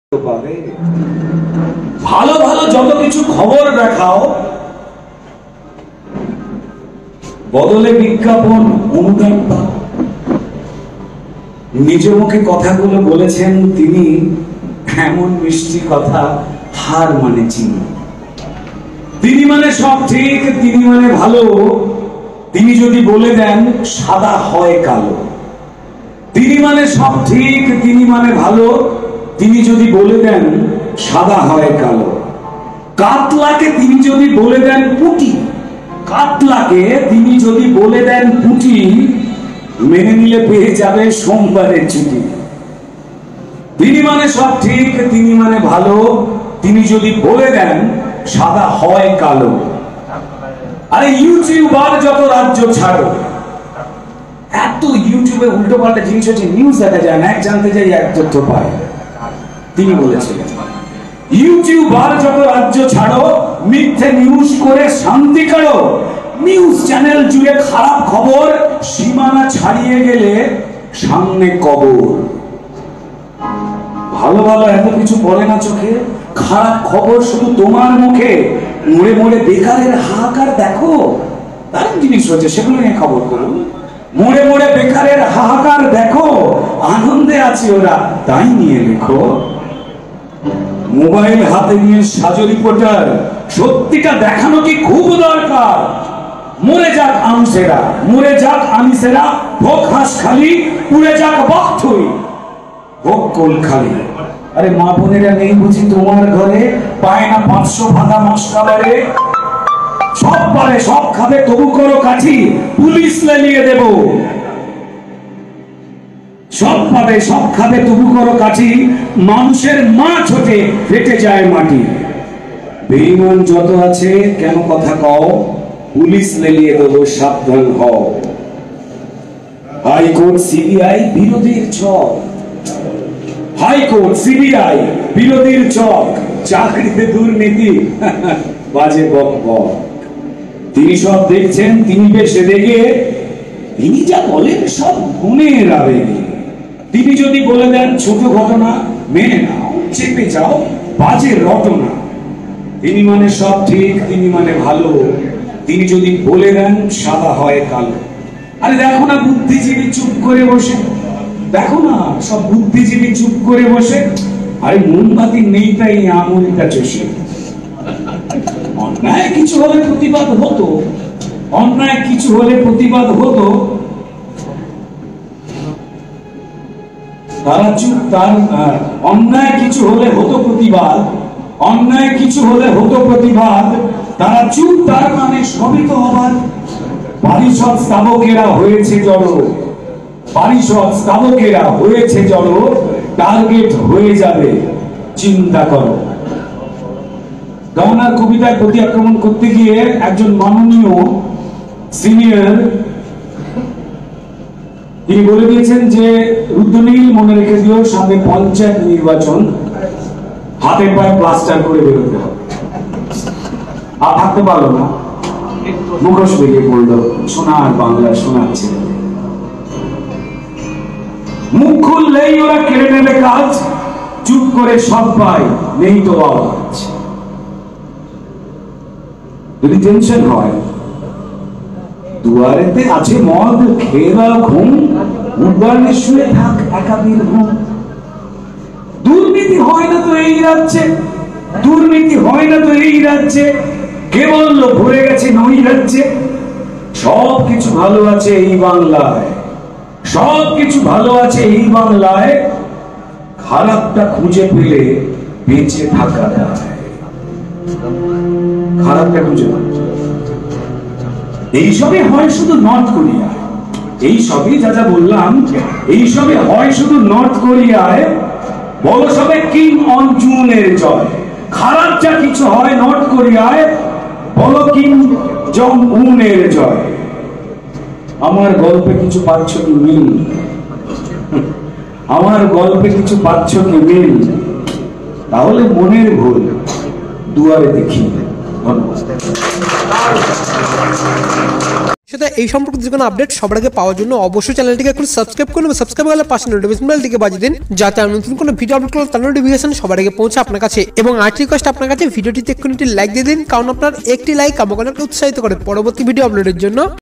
ভালো ভালো যত কিছু খবর দেখাও, বদলে বিজ্ঞাপন অনুদান পাও। নিজ মুখে কথাগুলো বলেছেন তিনি, এমন মিষ্টি কথা হার মানে চিনি। তিনি মানে সব ঠিক, তিনি মানে ভালো। তিনি যদি বলে দেন সাদা হয় কালো। তিনি মানে সব ঠিক, তিনি মানে ভালো। তিনি যদি বলে দেন সাদা হয় কালো। কাতলাকে তিনি যদি বলে দেন পুঁটি, কাতলাকে তিনি যদি বলে দেন পুঁটি, মেনে নিলে পেয়ে যাবে সোমবারের ছুটি। তিনি মানে সব ঠিক, তিনি মানে ভালো। তিনি যদি বলে দেন সাদা হয় কালো। আরে ইউটিউবার যত রাজ্য ছাড়ো, এত ইউটিউবে উল্টো পাল্টা জিনিস হচ্ছে, নিউজ দেখা যায় না, এক জানতে যাই এক তথ্য পায়। তিনি বলেছিলেন ইউটিউবার যত রাজ্য ছাড়ো, মিথ্যে নিউজ করে শান্তি কাড়ো। নিউজ চ্যানেল জুড়ে খারাপ খবর, সীমানা ছাড়িয়ে গেলে সামনে কবর। ভালো ভালো এত কিছু বলে না চোখে, খারাপ খবর শুধু তোমার মুখে। মোড়ে মোড়ে বেকারের হাহাকার দেখো, দারুণ জিনিস হচ্ছে, সেগুলো নিয়ে খবর করুন। মোড়ে মোড়ে বেকারের হাহাকার দেখো, আনন্দে আছে ওরা, তাই নিয়ে লেখো। মোবাইল হাতে নিয়ে সাজো রিপোর্টার, সত্যিটা দেখানো কি খুব দরকার। মরে যাক আমসেরা, মরে যাক আমিসেরা, ভোগ হাঁস খালি, পুড়ে যাক বকথুই, ভোগ কোল খালি। আরে মা বোনেরা নেই বুঝি তোমার ঘরে, পায় না 500 ভাতা মাসকাবারে। সব পারে সব খাবে, তবু করো কাঠি, পুলিশ লেলিয়ে দেব। সব পাবে সব খাবে, তবু করো কাঠি, মানুষের মা ছোটে ফেটে যায় মাটি। বেঈমান যত আছে কেন কথা কও, পুলিশ লেলিয়ে দেব, সাবধান হও। হাইকোর্ট সিবিআই বিরোধীর ছক, হাইকোর্ট সিবিআই বিরোধীর ছক, চাকরিতে দুর্নীতি বাজে বক বক। তিনি সব দেখছেন, তিনি বেশ রেগে, তিনি যা বলেন সব গুণের আবেগে। তিনি যদি বলে দেন ছোট ঘটনা, মেনে নাও, চেপে যাও, বাজে রটনা। তিনি মানে সব ঠিক, তিনি মানে ভালো। তিনি যদি বলে দেন সাদা হয় কালো। আরে দেখো না বুদ্ধিজীবী চুপ করে বসে, দেখো না সব বুদ্ধিজীবী চুপ করে বসে। আরে মোমবাতি নেই তাই আঙুলটা চষে। অন্যায় কিছু হলে প্রতিবাদ হতো, অন্যায় কিছু হলে প্রতিবাদ হতো, তারা চুপ। তার অন্যায় কিছু হলে হতো প্রতিবাদ, অন্যায় কিছু হলে হতো প্রতিবাদ, তারা চুপ, তার মানে সবই তো অবাধ। পারিষদ স্থাবকেরা হয়েছে জড়ো, পারিষদ স্থাবকেরা হয়েছে জড়ো, টার্গেট হয়ে যাবে চিন্তা করো। গাওনার কবিতায় প্রতি আক্রমণ করতে গিয়ে একজন মাননীয় সিনিয়র তিনি বলে দিয়েছেন যে রুদ্রনীল মনে রেখে দিও, সামনে পঞ্চায়েত নির্বাচন, হাতে পায়ে প্লাস্টার করে বেরোতে হবে। আর থাকতে পারলো না, মুখোশ বেরিয়ে পড়লো, সোনার বাংলা শোনাচ্ছে। মুখ খুললেই ওরা কেড়ে নেবে কাজ, চুপ করে সবাই নেই তো আওয়াজ। যদি টেনশন হয়, দুয়ারেতে আছে মদ, খেয়ে দাও ঘুম, উদ্বারে শুয়ে থাক একাবীর ঘুম। দুর্নীতি হয় না তো এই রাজ্যে, দুর্নীতি হয় না তো এই রাজ্যে, কে বললো ভরে গেছে নই রাজ্যে। সব কিছু ভালো আছে এই বাংলায়, সব কিছু ভালো আছে এই বাংলায়, খারাপটা খুঁজে পেলে বেঁচে থাকা যায়। খারাপটা খুঁজে পায়, এইসবই হয় শুধু নর্থ কোরিয়ায়। এই সবই যা যা বললাম, এই সবই হয় শুধু নর্থ কোরিয়ায়। বলো সবে কিম অন জুনের জয়। খারাপ যা কিছু হয় নর্থ কোরিয়ায়, বলো কিম জং উনের জয়। আমার গল্পে কিছু পাচ্ছ কি মিল? আমার গল্পে কিছু পাচ্ছ কি মিল? তাহলে মনের ভুল, দুয়ারে দেখি। ধন্যবাদ। সাথে এই সম্পর্কে যে কোনো আপডেট সবার আগে পাওয়ার জন্য অবশ্যই চ্যানেলটিকে এখন সাবস্ক্রাইব করুন এবং সাবস্ক্রাইব করলে পাশে নোটিফিকেশন বেলটিকে বাজিয়ে দিন, যাতে আমি নতুন কোনো ভিডিও আপলোড করলে তার নোটিফিকেশন সবার আগে পৌঁছে আপনার কাছে। এবং আরেকটি রিকোয়েস্ট আপনার কাছে, ভিডিওটিতে একটু লাইক দিয়ে দিন, কারণ আপনার একটি লাইক আমাকে অনেক উৎসাহিত করে পরবর্তী ভিডিও আপলোডের জন্য।